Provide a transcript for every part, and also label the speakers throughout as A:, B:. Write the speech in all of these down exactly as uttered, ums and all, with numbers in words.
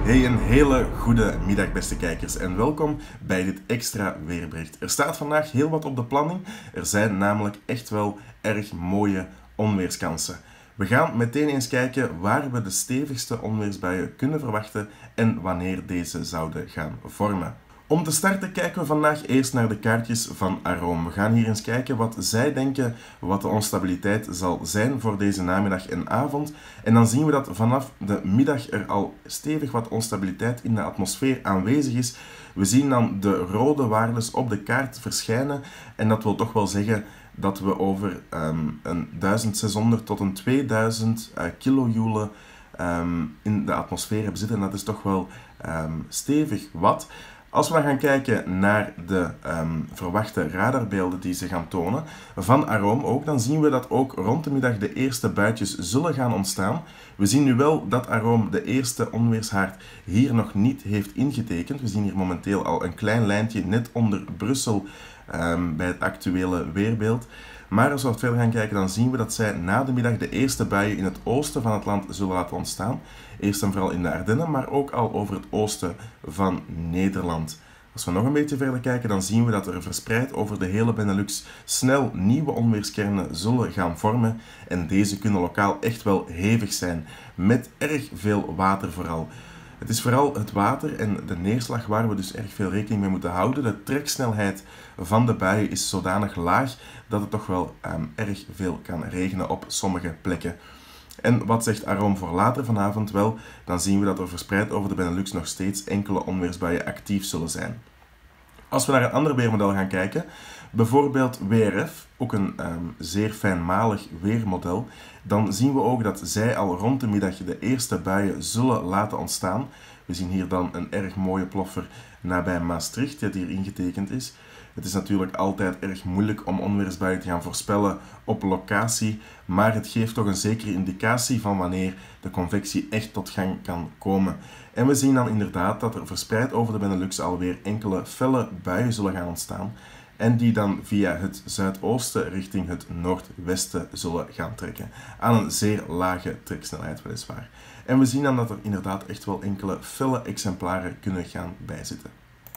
A: Hey, een hele goede middag beste kijkers en welkom bij dit extra weerbericht. Er staat vandaag heel wat op de planning. Er zijn namelijk echt wel erg mooie onweerskansen. We gaan meteen eens kijken waar we de stevigste onweersbuien kunnen verwachten en wanneer deze zouden gaan vormen. Om te starten kijken we vandaag eerst naar de kaartjes van Aroom. We gaan hier eens kijken wat zij denken wat de onstabiliteit zal zijn voor deze namiddag en avond. En dan zien we dat vanaf de middag er al stevig wat onstabiliteit in de atmosfeer aanwezig is. We zien dan de rode waardes op de kaart verschijnen en dat wil toch wel zeggen dat we over um, een duizend-zeshonderd tot een tweeduizend uh, kilojoule um, in de atmosfeer hebben zitten. En dat is toch wel um, stevig wat. Als we dan gaan kijken naar de um, verwachte radarbeelden die ze gaan tonen, van Aroom ook, dan zien we dat ook rond de middag de eerste buitjes zullen gaan ontstaan. We zien nu wel dat Aroom de eerste onweershaard hier nog niet heeft ingetekend. We zien hier momenteel al een klein lijntje net onder Brussel um, bij het actuele weerbeeld. Maar als we wat verder gaan kijken, dan zien we dat zij na de middag de eerste buien in het oosten van het land zullen laten ontstaan. Eerst en vooral in de Ardennen, maar ook al over het oosten van Nederland. Als we nog een beetje verder kijken, dan zien we dat er verspreid over de hele Benelux snel nieuwe onweerskernen zullen gaan vormen. En deze kunnen lokaal echt wel hevig zijn, met erg veel water vooral. Het is vooral het water en de neerslag waar we dus erg veel rekening mee moeten houden. De treksnelheid van de buien is zodanig laag dat het toch wel um, erg veel kan regenen op sommige plekken. En wat zegt Aroom voor later vanavond? Wel, dan zien we dat er verspreid over de Benelux nog steeds enkele onweersbuien actief zullen zijn. Als we naar een ander weermodel gaan kijken, bijvoorbeeld W R F, ook een um, zeer fijnmalig weermodel, dan zien we ook dat zij al rond de middag de eerste buien zullen laten ontstaan. We zien hier dan een erg mooie ploffer nabij Maastricht, die hier ingetekend is. Het is natuurlijk altijd erg moeilijk om onweersbuien te gaan voorspellen op locatie, maar het geeft toch een zekere indicatie van wanneer de convectie echt tot gang kan komen. En we zien dan inderdaad dat er verspreid over de Benelux alweer enkele felle buien zullen gaan ontstaan en die dan via het zuidoosten richting het noordwesten zullen gaan trekken. Aan een zeer lage treksnelheid weliswaar. En we zien dan dat er inderdaad echt wel enkele felle exemplaren kunnen gaan bijzitten.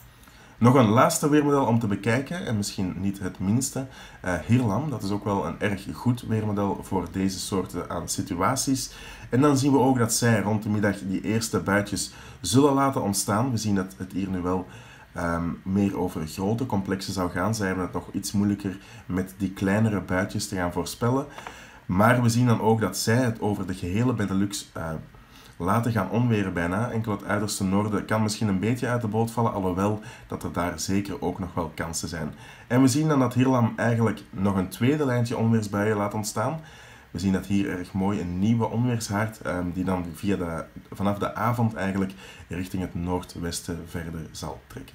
A: Nog een laatste weermodel om te bekijken, en misschien niet het minste, uh, Hirlam. Dat is ook wel een erg goed weermodel voor deze soorten aan situaties. En dan zien we ook dat zij rond de middag die eerste buitjes zullen laten ontstaan. We zien dat het hier nu wel um, meer over grote complexen zou gaan. Zij hebben het nog iets moeilijker met die kleinere buitjes te gaan voorspellen. Maar we zien dan ook dat zij het over de gehele Benelux uh, laten gaan onweren bijna. Enkel het uiterste noorden kan misschien een beetje uit de boot vallen, alhoewel dat er daar zeker ook nog wel kansen zijn. En we zien dan dat Hirlam eigenlijk nog een tweede lijntje onweersbuien laat ontstaan. We zien dat hier erg mooi een nieuwe onweershaard, um, die dan via de, vanaf de avond eigenlijk richting het noordwesten verder zal trekken.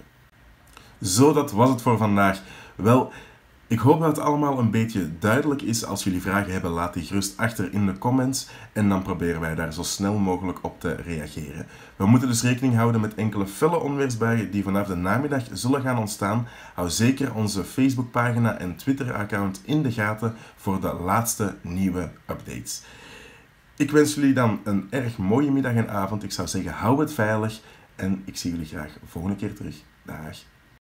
A: Zo, dat was het voor vandaag. Wel, ik hoop dat het allemaal een beetje duidelijk is. Als jullie vragen hebben, laat die gerust achter in de comments en dan proberen wij daar zo snel mogelijk op te reageren. We moeten dus rekening houden met enkele felle onweersbuien die vanaf de namiddag zullen gaan ontstaan. Hou zeker onze Facebookpagina en Twitter-account in de gaten voor de laatste nieuwe updates. Ik wens jullie dan een erg mooie middag en avond. Ik zou zeggen, hou het veilig en ik zie jullie graag volgende keer terug. Dag!